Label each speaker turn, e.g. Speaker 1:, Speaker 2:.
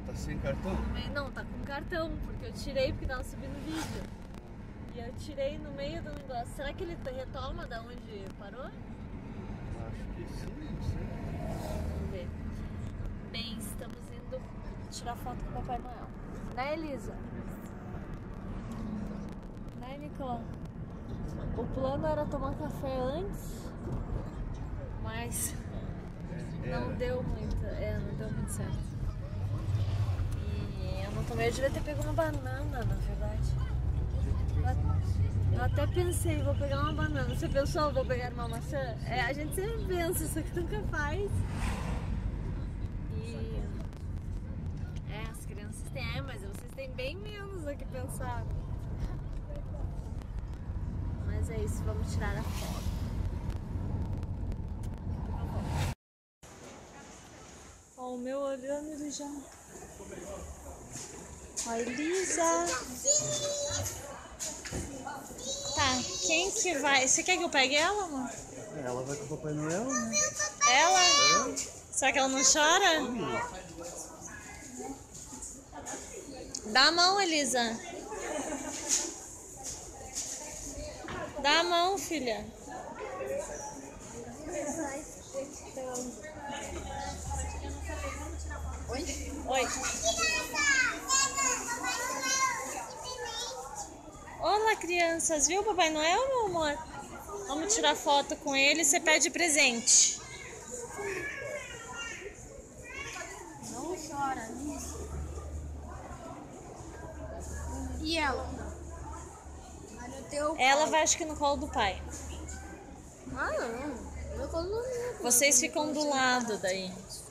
Speaker 1: Tá sem cartão?
Speaker 2: Não, tá com cartão, porque eu tirei porque tava subindo vídeo. E eu tirei no meio do negócio. Será que ele retoma da onde parou?
Speaker 1: Acho que sim, não sei.
Speaker 2: Vamos ver. Bem, estamos indo tirar foto com o Papai Noel. Né, Elisa? Né, Nicola? O plano era tomar café antes, mas não deu muito. Não deu muito certo. E eu não tomei, eu devia ter pego uma banana, na verdade. Eu até pensei, vou pegar uma banana. Você pensou, vou pegar uma maçã? A gente sempre pensa, só que nunca faz. E as crianças têm, mas vocês têm bem menos do que pensaram. Mas é isso, vamos tirar a foto. Ó, o meu olhando ele já. Ó, Elisa. Tá, quem que vai? Você quer que eu pegue ela, amor?
Speaker 1: Ela vai com o Papai Noel, né?
Speaker 2: Ela? Será que ela não chora? Dá a mão, Elisa. Dá a mão, filha. Oi? Oi. Olá, crianças. Viu o Papai Noel, meu amor? Vamos tirar foto com ele e você pede presente.
Speaker 3: Não chora nisso. E ela?
Speaker 2: Ela vai, acho que no colo do pai.
Speaker 3: Ah, não. Meu colo não.
Speaker 2: Vocês ficam do lado daí.